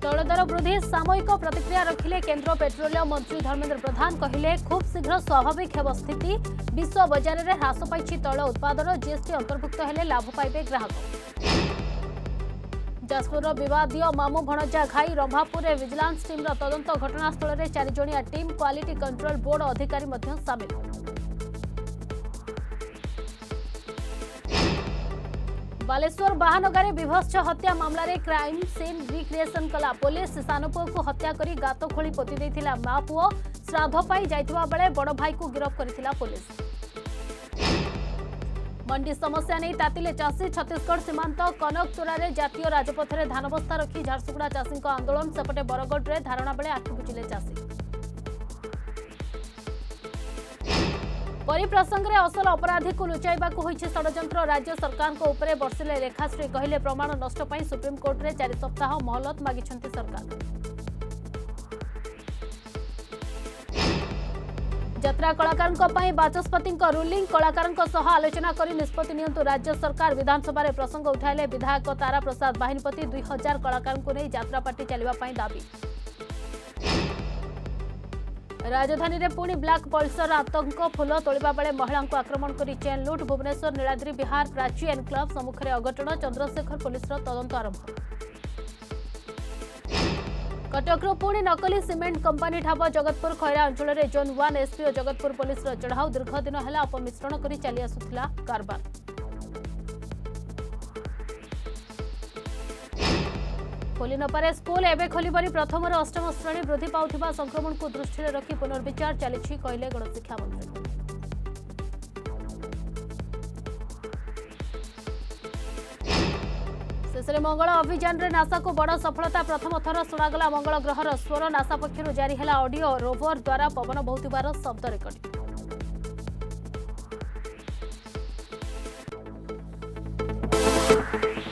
तैल दर वृद्धि सामयिक प्रतिक्रिया रखिले केंद्र पेट्रोलियम मंत्री धर्मेंद्र प्रधान कहले खूब शीघ्र स्वाभाविक हेब स्थिति विश्व बजार में ह्रास पाई तैल उत्पादन जीएसटी अंतर्भुक्त हेले लाभ पाइबे ग्राहक। जाजपुर विवादीय मामू भणजा घाई रंभापुर विजिलेंस टीम तदंत घटनास्थल में 4 जणिया टीम क्वालिटी कंट्रोल बोर्ड अधिकारी मध्य सामिल। बालेश्वर बाहानगारे विभत्स हत्या मामला क्राइम सीन रिक्रिएशन कला पुलिस सानपुओ को हत्या करी गात खोली पोति देथिला मां पुओ श्राद्ध पाई जाइतबा बेले बड़ भाई को गिरफ्त करथिला पुलिस। मंडी समस्या नहीं तातिले चाषी छत्तीसगढ़ सीमांत कनकतोरा जातीय राजपथ में धान बस्ता रखी झारसुगुड़ा चाषी आंदोलन सेपटे बरगढ़ में धारणा बेले आखि बुझिले चाषी। परिप्रसंग में असल अपराधी को लुचाइबा को होइछि षडयंत्र राज्य सरकार को ऊपर बर्षिले लेखाश्री कहले प्रमाण नष्ट पाई सुप्रीम कोर्ट में 4 सप्ताह मोहलत मागिछंती सरकार। यात्रा कलाकार बाचस्पति रूलिंग कलाकार आलोचना कर निष्पत्ति नियंतु राज्य सरकार विधानसभा में प्रसंग उठाइले विधायक तारा प्रसाद बाहिनीपति 2000 कलाकार को नहीं यात्रा पार्टी चलने दाबी। राजधानी में पुणी ब्लैक पल्सर आतंक फुल तोड़ा बेले महिला को आक्रमण कर चेन लुट भुवनेश्वर नीलाद्री विहार प्राची एनक्लव सम्मुखें अघटन चंद्रशेखर पुलिस तदंत आरंभ। कटकरो पुणी नकली सीमेंट कंपानी ठाब जगतपुर खैरा अंचल में जोन 1 एसपी और जगतपुर पुलिस चढ़ाऊ दीर्घ दिन है अपमिश्रण कर चली आसुला कारबार। खोली नपारे स्कूल एवं खोलबनी प्रथम और अष्टम श्रेणी वृद्धि पाउथिबा संक्रमण को दृष्टि रखी पुनर्विचार चली कहले गणशिक्षा मंत्री। शेषे मंगल अभियान रे नासा को बड़ सफलता प्रथम थर शुणागला मंगल ग्रहर स्वर नासा पक्षर जारी है ऑडियो रोवर द्वारा पवन बहुथिबार शब्द रेकर्डिंग।